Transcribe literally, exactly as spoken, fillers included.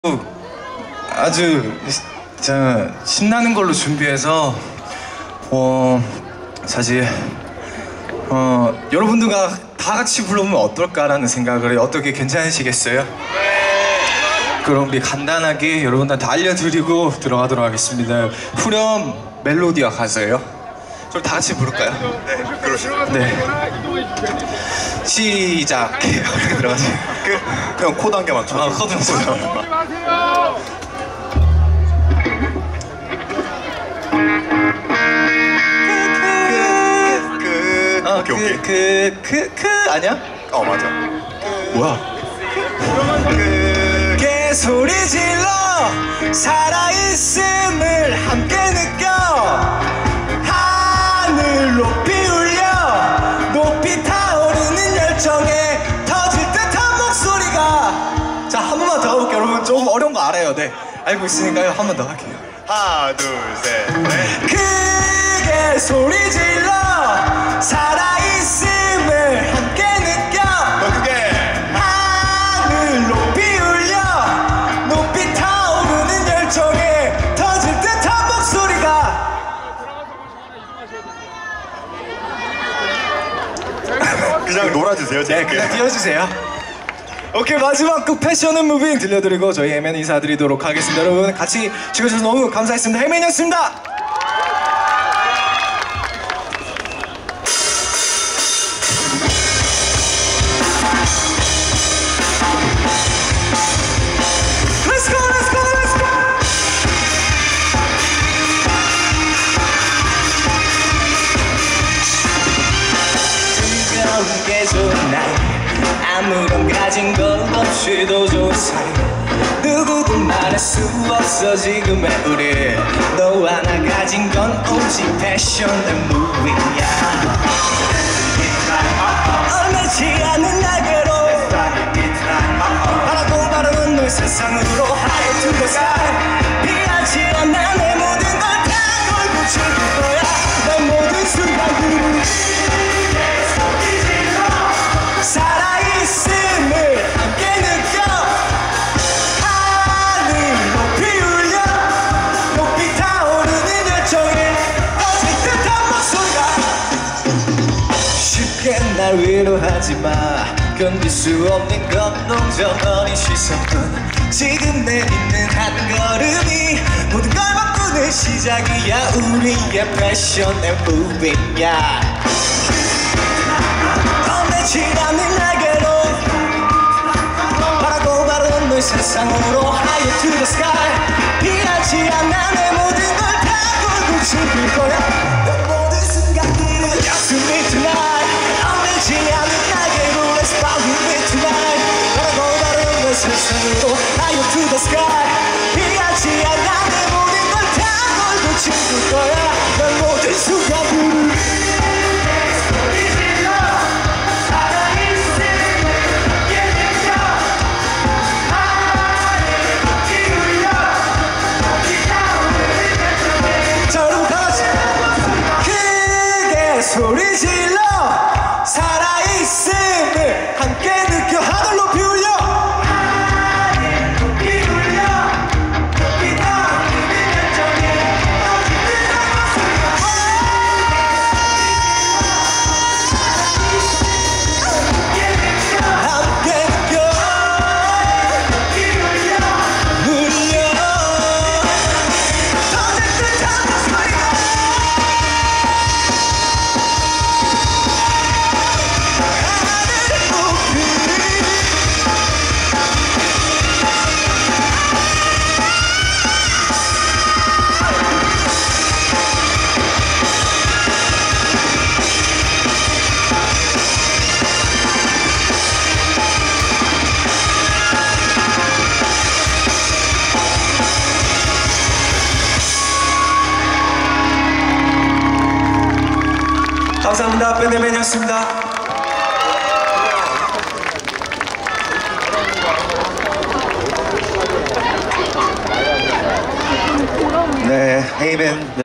아주 진짜 신나는 걸로 준비해서 어 사실 어 여러분들과 다 같이 불러보면 어떨까라는 생각을 해요. 어떻게 괜찮으시겠어요? 그럼 우리 간단하게 여러분들한테 알려드리고 들어가도록 하겠습니다. 후렴 멜로디와 가사예요. 그럼 다 같이 부를까요? 네, 그러시죠. 네. 시작해요. 이렇게 들어가세요. 그, 그냥 코드 한 개 맞춰. 아, 코드 맞춰. 그, 어, 오케이, 오케이. 그, 그, 그, 그, 아니야? 어, 맞아. 뭐야? 그, 개소리 질러 살아있음을 함께 느껴 하늘 높이 울려 높이 타오르는 열정에 터질 듯한 목소리가. 자, 한 번만 더 해볼게요. 여러분 조금 어려운 거 알아요. 네, 알고 있으니까요. 한 번 더 할게요. 하나, 둘, 셋, 넷. 크게 소리 질러 살아있음을 함께 느껴 더 크게. 하늘 높이 울려 높이 타오르는 열정에 터질 듯한 목소리가. 그냥 놀아주세요, 네, 재밌게. 그냥 띄워주세요. 오케이, 마지막 끝 패션은 무빙 들려드리고 저희 헤맨 인사드리도록 하겠습니다. 여러분 같이 즐겨주셔서 너무 감사했습니다. 헤맨이었습니다. Let's go, let's go, let's go. 즐거운 게 좋은 날 아무런 가진 것 없이도 좋은 사이 누구도 말할 수 없어 지금의 우리 너와 나 가진 건 오직 패션의 무빙이야. 얼매지 않는 날개로 바라고 바라는 너의 세상으로 High to the sky 피하지 않아 내 모든 걸 다 걸고 즐길 거야 내 모든 순간들을 살아있음을 함께 느껴 하늘 높이 울려 높이 타오르는 열정에 터질 듯한 목소리가. 쉽게 날 위로하지 마 견딜 수 없는 감동적 어린 시선뿐 지금 내딛는 한 걸음이 모든 걸 바꾸는 시작이야. 우리의 패션의 무빙이야. 꺼내지 않는 날개로 바라고 바라는 너의 세상으로 Higher to the sky 피하지 않아 내 모든 걸 다 걸고 즐길 거야 내 모든 순간들은 Just to me tonight. 꺼내지 않는 날개로 Let's fly with me tonight. 바라고 바라는 너의 세상으로 Higher to the sky 피하지 않아 내 모든 걸 다 걸고 즐길 거야 내 모든 순간들은. 소리 질러 살아있음을 함께 느껴 하늘 높이 울려 하늘 높이 울려 높이 타오르는 열정에 터질 듯한 목소리가. 함께 느껴 높이 울려 울려 터질 듯한 목소리가. 감사합니다. 밴드맨이었습니다. 네, 헤이맨.